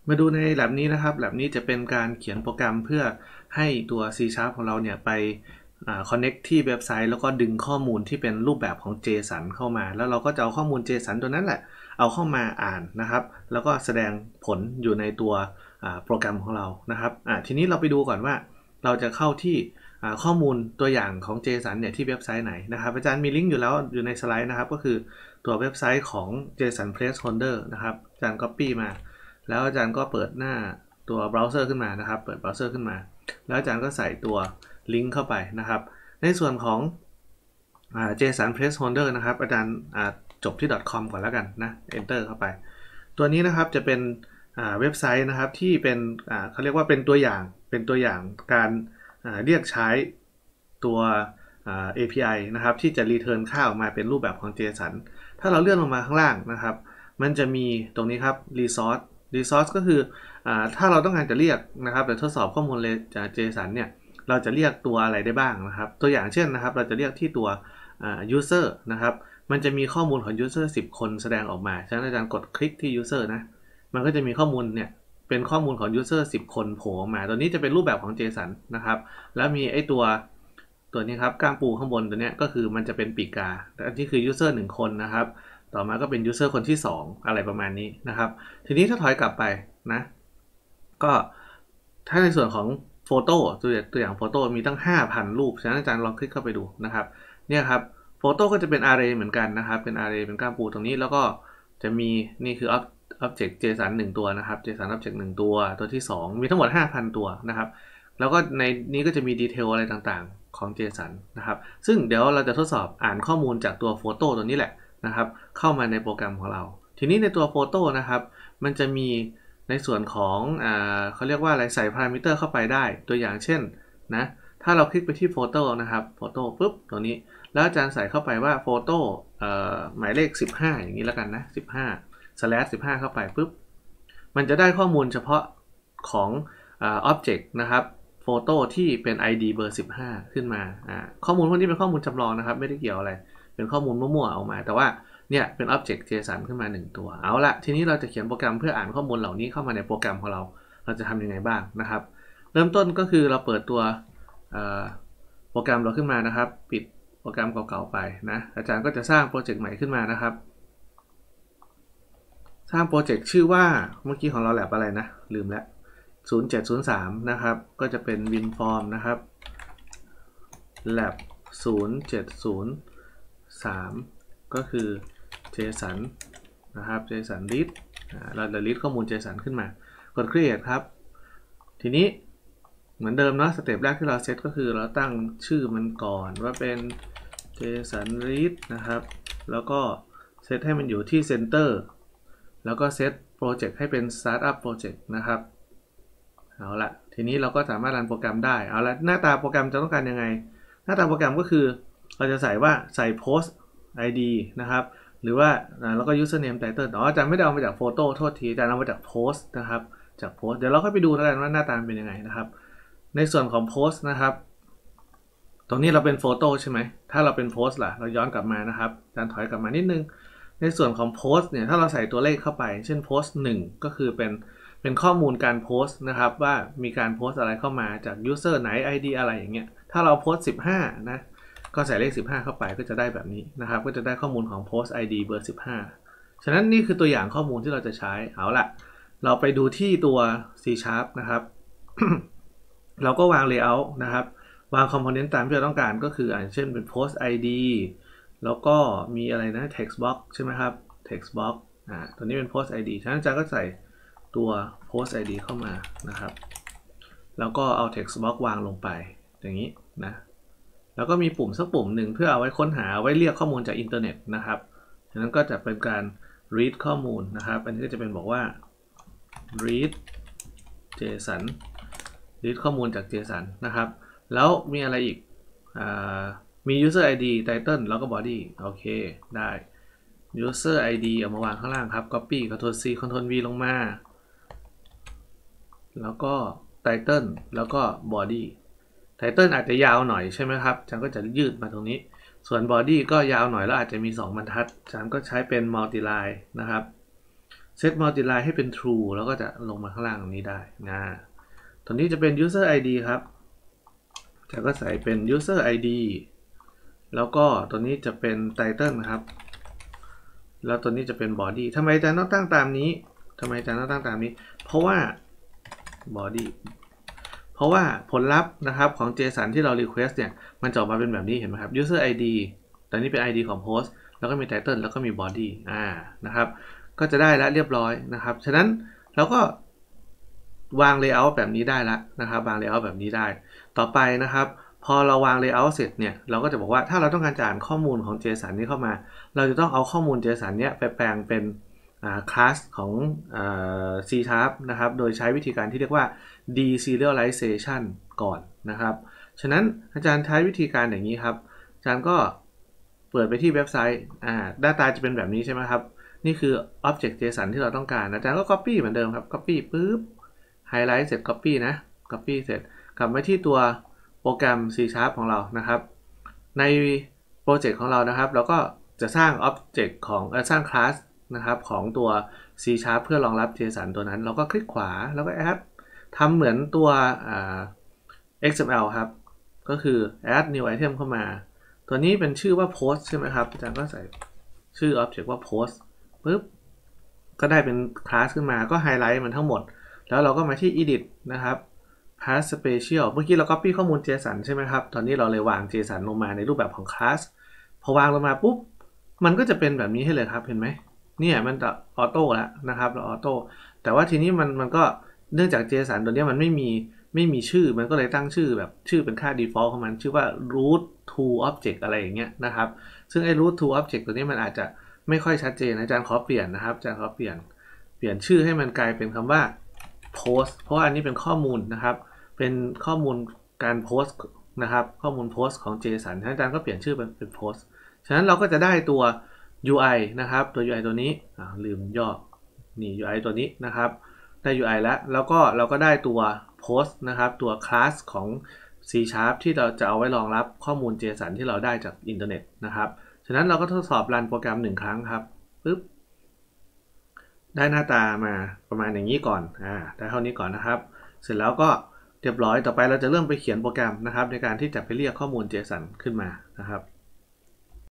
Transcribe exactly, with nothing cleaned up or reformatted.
มาดูใน lab นี้นะครับ lab นี้จะเป็นการเขียนโปรแกรมเพื่อให้ตัว C Sharp ของเราเนี่ยไป connect ที่เว็บไซต์แล้วก็ดึงข้อมูลที่เป็นรูปแบบของ JSON เข้ามาแล้วเราก็จะเอาข้อมูล JSON ตัวนั้นแหละเอาเข้ามาอ่านนะครับแล้วก็แสดงผลอยู่ในตัวโปรแกรมของเรานะครับทีนี้เราไปดูก่อนว่าเราจะเข้าที่ข้อมูลตัวอย่างของ JSON เนี่ยที่เว็บไซต์ไหนนะครับอาจารย์มีลิงก์อยู่แล้วอยู่ในสไลด์นะครับก็คือตัวเว็บไซต์ของ JSON Placeholder นะครับอาจารย์ copy มาแล้วอาจารย์ก็เปิดหน้าตัวเบราว์เซอร์ขึ้นมานะครับเปิดเบราว์เซอร์ขึ้นมาแล้วอาจารย์ก็ใส่ตัวลิงก์เข้าไปนะครับในส่วนของ JSON Placeholder นะครับอาจารย์จบที่ .com ก่อนแล้วกันนะ enter เข้าไปตัวนี้นะครับจะเป็นเว็บไซต์นะครับที่เป็นเขาเรียกว่าเป็นตัวอย่างเป็นตัวอย่างการเรียกใช้ตัว เอ พี ไอ นะครับที่จะ return ค่าออกมาเป็นรูปแบบของ JSON ถ้าเราเลื่อนลงมาข้างล่างนะครับมันจะมีตรงนี้ครับ resource resource ก็คือถ้าเราต้องการจะเรียกนะครับแต่ทดสอบข้อมูลจาก JSON เนี่ยเราจะเรียกตัวอะไรได้บ้างนะครับตัวอย่างเช่นนะครับเราจะเรียกที่ตัว user นะครับมันจะมีข้อมูลของ user สิบคนแสดงออกมาฉะนั้นอาจารย์กดคลิกที่ user นะมันก็จะมีข้อมูลเนี่ยเป็นข้อมูลของ user สิบคนโผล่ออกมาตัวนี้จะเป็นรูปแบบของ JSON นะครับแล้วมีไอตัวตัวนี้ครับก้างปูข้างบนตัวนี้ก็คือมันจะเป็นปีกกาอันที่คือ user หนึ่งคนนะครับต่อมาก็เป็น user คนที่สองอะไรประมาณนี้นะครับทีนี้ถ้าถอยกลับไปนะก็ถ้าในส่วนของโฟโต้ตัวตัวอย่างโฟโต้มีตั้ง ห้าพัน รูปฉะนั้นอาจารย์ลองคลิกเข้าไปดูนะครับเนี่ยครับโฟโต้ก็จะเป็น array เหมือนกันนะครับเป็น array เป็นก้างปูตรงนี้แล้วก็จะมีนี่คือ object JSON หนึ่งตัวนะครับ JSON object หนึ่งตัวตัวที่สองมีทั้งหมด ห้าพัน ตัวนะครับแล้วก็ในนี้ก็จะมีดีเทลอะไรต่างๆของ JSON นะครับซึ่งเดี๋ยวเราจะทดสอบอ่านข้อมูลจากตัวโฟโต้ตัวนี้แหละนะครับเข้ามาในโปรแกรมของเราทีนี้ในตัวโฟโต้นะครับมันจะมีในส่วนของอ่าเขาเรียกว่าอะไรใส่พารามิเตอร์เข้าไปได้ตัวอย่างเช่นนะถ้าเราคลิกไปที่โฟโต้นะครับโฟโต้ปุ๊บตัวนี้แล้วอาจารย์ใส่เข้าไปว่าโฟโต้เอ่อหมายเลขสิบห้าอย่างนี้แล้วกันนะสิบห้า slash สิบห้าเข้าไปปุ๊บมันจะได้ข้อมูลเฉพาะของอ่า object นะครับโฟโต้ที่เป็น ไอ ดี เบอร์สิบห้าขึ้นมาอ่าข้อมูลพวกนี้เป็นข้อมูลจำลองนะครับไม่ได้เกี่ยวอะไรเป็นข้อมูลมั่วๆออกมาแต่ว่าเนี่ยเป็น object JSON ขึ้นมาหนึ่งตัวเอาละทีนี้เราจะเขียนโปรแกรมเพื่ออ่านข้อมูลเหล่านี้เข้ามาในโปรแกรมของเราเราจะทำยังไงบ้างนะครับเริ่มต้นก็คือเราเปิดตัวโปรแกรมเราขึ้นมานะครับปิดโปรแกรมเก่าๆไปนะอาจารย์ก็จะสร้างโปรเจกต์ใหม่ขึ้นมานะครับสร้างโปรเจกต์ชื่อว่าเมื่อกี้ของเราแลบอะไรนะลืมแล้วศูนย์เจ็ดศูนย์สามนะครับก็จะเป็น winform นะครับ lab ศูนย์เจ็ดศูนย์สามก็คือ JSON นะครับ JSON read เราจะ read ข้อมูล JSON ขึ้นมากด create ครับทีนี้เหมือนเดิมนะสเต็ปแรกที่เราเซตก็คือเราตั้งชื่อมันก่อนว่าเป็น JSON read นะครับแล้วก็เซตให้มันอยู่ที่ center แล้วก็เซตโปรเจกต์ให้เป็น startup project นะครับเอาละทีนี้เราก็สามารถรันโปรแกรมได้เอาละหน้าตาโปรแกรมจะต้องการยังไงหน้าตาโปรแกรมก็คือเราจะใส่ว่าใส่ post ไอ ดี นะครับหรือว่าแล้วก็ username title อ๋ออาจารย์ไม่ได้เอามาจากโฟโต้โทษทีอาจารย์เอามาจาก post นะครับจาก post เดี๋ยวเราค่อยไปดูแล้วกันว่าหน้าตาเป็นยังไงนะครับในส่วนของ post นะครับตรงนี้เราเป็นโฟโต้ใช่ไหมถ้าเราเป็น post ล่ะเราย้อนกลับมานะครับอาจารย์ถอยกลับมานิดนึงในส่วนของ post เนี่ยถ้าเราใส่ตัวเลขเข้าไปเช่น post หนึ่งก็คือเป็นเป็นข้อมูลการโพสต์นะครับว่ามีการโพสต์อะไรเข้ามาจาก user ไหน ไอ ดี อะไรอย่างเงี้ยถ้าเราโพสต์สิบห้านะก็ใส่เลขสิบห้าเข้าไปก็จะได้แบบนี้นะครับก็จะได้ข้อมูลของ post ไอ ดี เบอร์สิบห้าฉะนั้นนี่คือตัวอย่างข้อมูลที่เราจะใช้เอาล่ะเราไปดูที่ตัว C Sharp นะครับ เราก็วาง layout นะครับวาง component ตามที่เราต้องการก็คืออย่างเช่นเป็น post ไอ ดี แล้วก็มีอะไรนะ text box ใช่ไหมครับ text box อ่าตัวนี้เป็น post ไอ ดี ฉะนั้นอาจารย์ก็ใส่ตัว post ไอ ดี เข้ามานะครับแล้วก็เอา text box วางลงไปอย่างนี้นะแล้วก็มีปุ่มสักปุ่มหนึ่งเพื่อเอาไว้ค้นหาไว้เรียกข้อมูลจากอินเทอร์เน็ตนะครับฉะนั้นก็จะเป็นการ read ข้อมูลนะครับอันนี้ก็จะเป็นบอกว่า read JSON read ข้อมูลจาก JSON นะครับแล้วมีอะไรอีกอ่ามี user ไอ ดี title แล้วก็ body โอเคได้ user ไอ ดี เอามาวางข้างล่างครับ copy control C control V ลงมาแล้วก็ title แล้วก็ body title อาจจะยาวหน่อยใช่ไหมครับอาจารย์ก็จะยืดมาตรงนี้ส่วน body ก็ยาวหน่อยแล้วอาจจะมีสองบรรทัดอาจารย์ก็ใช้เป็น multi line นะครับ set multiply ให้เป็น true แล้วก็จะลงมาข้างล่างตรงนี้ได้นะตรงนี้จะเป็น user ไอ ดี ครับจะก็ใส่เป็น user ไอ ดี แล้วก็ตัวนี้จะเป็น title นะครับแล้วตัวนี้จะเป็น body ทำไมอาจารย์ต้องตั้งตามนี้ทำไมอาจารย์ต้องตั้งตามนี้เพราะว่า body เพราะว่าผลลัพธ์นะครับของ JSON ที่เรา request เนี่ยมันจะออกมาเป็นแบบนี้เห็นไหมครับ user ไอ ดี ตอนนี้เป็น ไอ ดี ของ post แล้วก็มี title แล้วก็มี body อ่านะครับก็จะได้แล้วเรียบร้อยนะครับฉะนั้นเราก็วาง layout แบบนี้ได้แล้วนะครับวาง layout แบบนี้ได้ต่อไปนะครับพอเราวาง layout เสร็จเนี่ยเราก็จะบอกว่าถ้าเราต้องการจะอ่านข้อมูลของ JSON นี้เข้ามาเราจะต้องเอาข้อมูล JSON เนี้ยไปแปลงเป็นคลาสของ C Sharp นะครับโดยใช้วิธีการที่เรียกว่า deserialization ก่อนนะครับฉะนั้นอาจารย์ใช้วิธีการอย่างนี้ครับอาจารย์ก็เปิดไปที่เว็บไซต์อ่าหน้าตาจะเป็นแบบนี้ใช่ไหมครับนี่คือ object JSON ที่เราต้องการอาจารย์ก็ copy เหมือนเดิมครับ copy ปุ๊บ highlight เสร็จ copy นะ copy เสร็จกลับมาที่ตัวโปรแกรม C Sharp ของเรานะครับในโปรเจกต์ของเรานะครับเราก็จะสร้าง object ของเอ่อสร้างคลาสนะครับของตัว C Sharp เพื่อรองรับ JSON ตัวนั้นเราก็คลิกขวาแล้วก็ add ทำเหมือนตัว เอ็กซ์ เอ็ม แอล ครับก็คือ add new item เข้ามาตัวนี้เป็นชื่อว่า post ใช่ไหมครับอาจารย์ก็ใส่ชื่อ object ว่า post ปุ๊บก็ได้เป็นคลาสขึ้นมาก็ไฮไลท์มันทั้งหมดแล้วเราก็มาที่ edit นะครับ pass special เมื่อกี้เรา copy ข้อมูล JSON ใช่ไหมครับตอนนี้เราเลยวาง JSON ลงมาในรูปแบบของคลาสพอวางลงมาปุ๊บมันก็จะเป็นแบบนี้ให้เลยครับเห็นไหมเนี่ยมันจะออโต้แล้วนะครับเราออโต้แต่ว่าทีนี้มันมันก็เนื่องจาก JSON ตัวนี้มันไม่มีไม่มีชื่อมันก็เลยตั้งชื่อแบบชื่อเป็นค่า default ของมันชื่อว่า root to object อะไรอย่างเงี้ยนะครับซึ่งไอ้ root to object ตัวนี้มันอาจจะไม่ค่อยชัดเจนอาจารย์ขอเปลี่ยนนะครับอาจารย์ขอเปลี่ยนเปลี่ยนชื่อให้มันกลายเป็นคำว่า post เพราะว่าอันนี้เป็นข้อมูลนะครับเป็นข้อมูลการ post นะครับข้อมูล post ของ JSON อาจารย์ก็เปลี่ยนชื่อเป็นเป็น post ฉะนั้นเราก็จะได้ตัว ยู ไอ นะครับตัว ยู ไอ ตัวนี้ลืมย่อนี่ ยู ไอ ตัวนี้นะครับได้ ยู ไอ แล้วแล้วก็เราก็ได้ตัว post นะครับตัวคลาสของ C Sharp ที่เราจะเอาไว้รองรับข้อมูล JSON ที่เราได้จากอินเทอร์เน็ตนะครับฉะนั้นเราก็ทดสอบรันโปรแกรมหนึ่งครั้งครับปึ๊บได้หน้าตามาประมาณอย่างนี้ก่อนอ่าได้เท่านี้ก่อนนะครับเสร็จแล้วก็เรียบร้อยต่อไปเราจะเริ่มไปเขียนโปรแกรมนะครับในการที่จะไปเรียกข้อมูล JSON ขึ้นมานะครับ